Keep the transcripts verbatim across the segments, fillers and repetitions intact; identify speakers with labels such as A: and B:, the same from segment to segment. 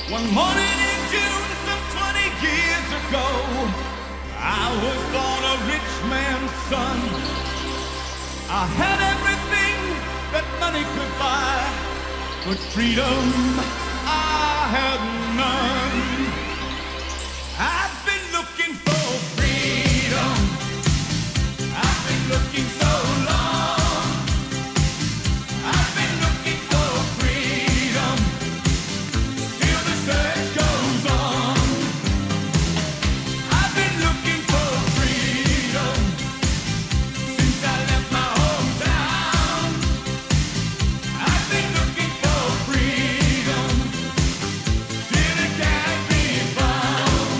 A: One morning in June, some twenty years ago, I was born a rich man's son. I had everything that money could buy, but freedom I had none. I've been looking for freedom. I've been looking so long. I've been looking for freedom. Still the search goes on. I've been looking for freedom since I left my hometown. I've been looking for freedom. Still it can't be found.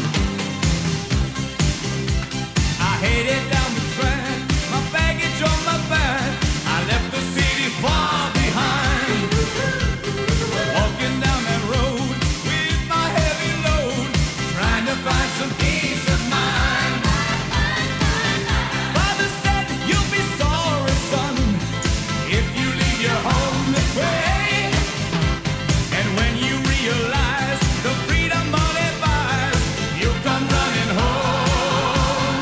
A: I headed down the track, my baggage on my back. I left the city far behind. Walking down that road with my heavy load, trying to find some peace of mind. Father said, you'll be sorry, son, if you leave your home this way. And when you realize the freedom money buys, you'll come running home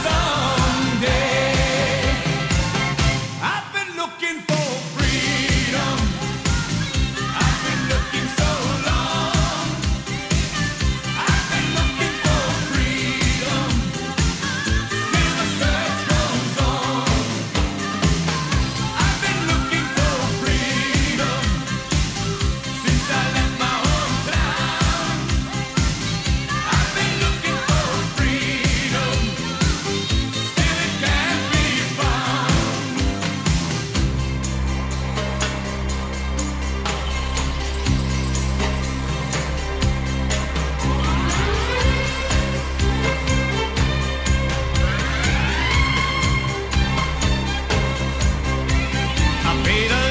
A: someday. I've been looking for freedom. I've been looking so long. I've been looking for freedom. Still the search goes on. I've been looking for freedom since I left my hometown. I've been looking for freedom. Still it can't be found. I paid a